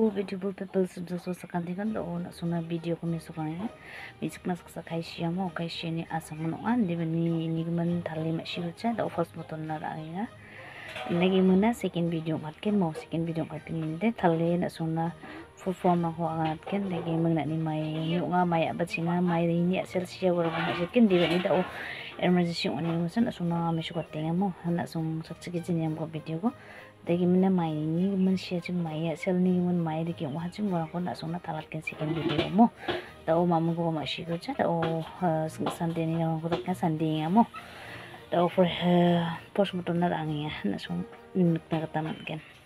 beautiful people so sakantikan do na suna video ko misukang bisik nas sa kaisya mo kaisya ni asam no an di ni man thali ma shirucha da first button na raina lagi muna second video matken mo second video katkin de thali na suna full form ako angatken lagi muna ni may nga may abatsinga may ni asel siya wala na sikin di ni da emergency on ni musan suna mi shukatenga mo na sung saksikijin yam ko video ko dagi mina mai ni man share chung mai ya sel ni man mai de ki wa chung wa ko na sung na talat ken second video mo da o mamu ko ma shi ko cha da o sunday ni ko ta sunday ya mo da o for post mo to na ang ya na sung nik na kataman ken